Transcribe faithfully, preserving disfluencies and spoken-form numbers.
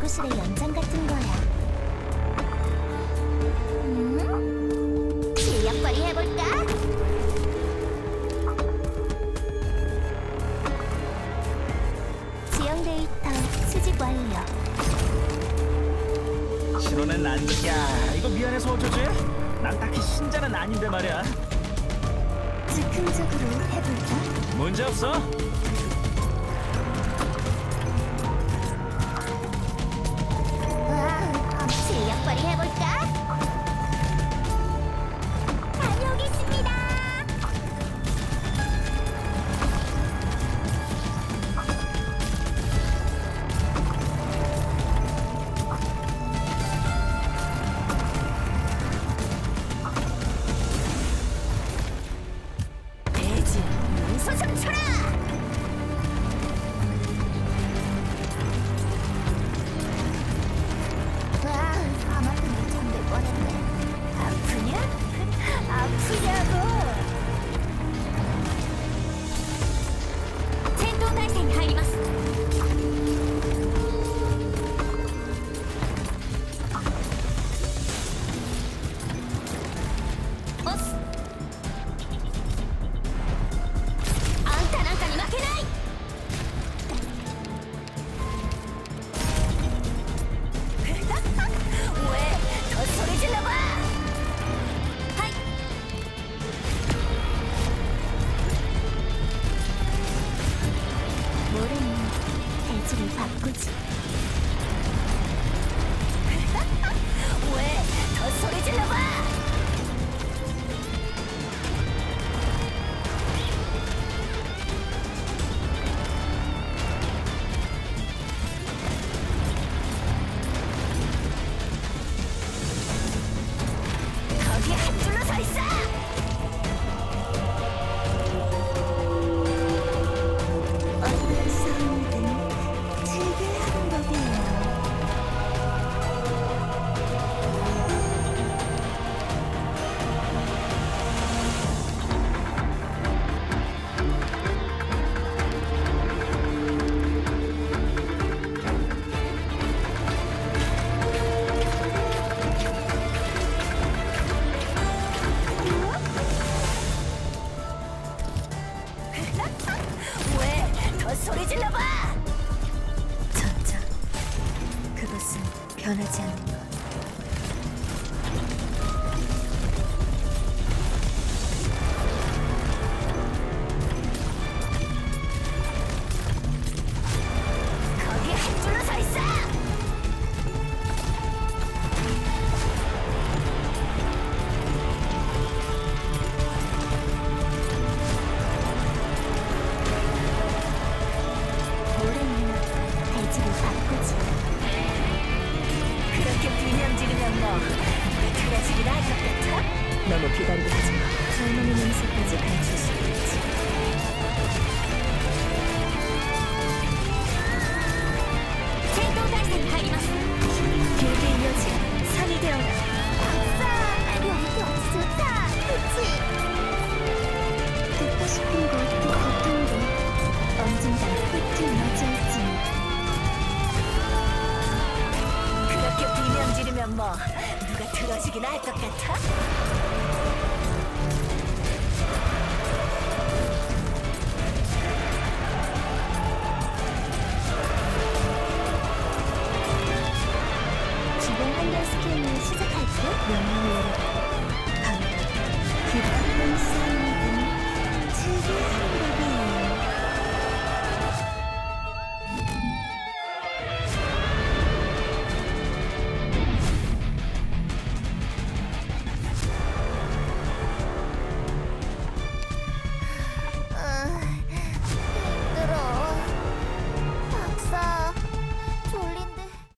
연구실의 연장 같은 거야. 음? 실력 발휘해볼까? 지형 데이터 수집 완료. 신호는 안... 야, 이거 미안해서 어쩌지? 난 딱히 신자는 아닌데 말이야. 즉흥적으로 해볼까? 문제 없어? 와, 실력 발휘해볼까? 다녀오겠습니다. 대지 용서좀 쳐라! 와, 아마도 못했는데 뻔했네. 아프냐? 아프냐고! 텐도 달생入ります. 오스! あんたなんかに負けない! 왜 더 소리 질러봐! 하이! 모르는 대지를 바꾸지. 왜 더 소리 질러봐! 거기 한 줄로 서 있어! 어떤 싸움이든 즐겨야 하는 법이에요. 왜 더 소리 질러봐! 전장, 그것은 변하지 않는 것. 거기 한 줄로 서 있어! 모르는 대지를 바꾸지. 그렇게 비명 지르면 뭐 그래지긴 할 것 같아? 너무 기다리게 하지 마. 젊은이 냄새까지 감출 수 있지. 텐도 달생 入ります. 길게 이어진 산이 되어라. 아싸! 여기 경치 좋다. 그치? 듣고 싶은 것도 고통도 언젠간 끝이 맺어있지. 그렇게 비명 지르면 뭐 누가 들어주긴 할 것 같아?